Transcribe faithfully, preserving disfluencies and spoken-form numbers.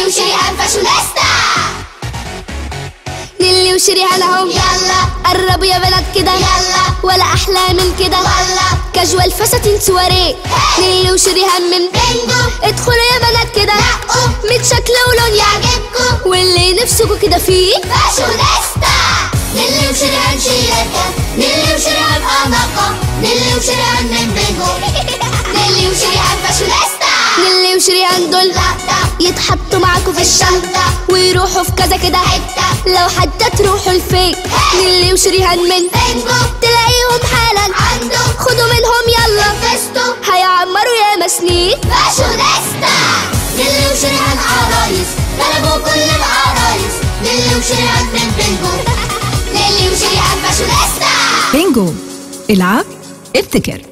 وشريهان فاشونيستا. نيلي وشريهان اهم، يلا قربوا يا بنات كده، يلا ولا احلى من كده، والله كاجوال فساتين سواريه. نيلي وشريهان من بينجو، ادخلوا يا بنات كده، نقوا ميت شكل ولون يعجبكم، واللي نفسكوا كده فيه فاشونيستا. نيلي وشريهان شياكة، نيلي وشريهان أناقة، نيلي وشريهان من بينجو، نيلي وشريهان فاشونيستا. نيلي وشريهان دول لقطة يتحطوا معاكوا في الشنطة الشنطة ويروحوا في كذا كده حتة، لو حتى تروحوا الفين. نيلي وشريهان من بينجو تلاقيهم حالا عنده، خدوا منهم يلا فستو هيعمروا ياما سنين. فاشونيستا. نيلي وشريهان عرايس، غلبوا كل العرايس، نيلي وشريهان من بينجو، نيلي وشريهان فاشونيستا. بينجو، العب ابتكر.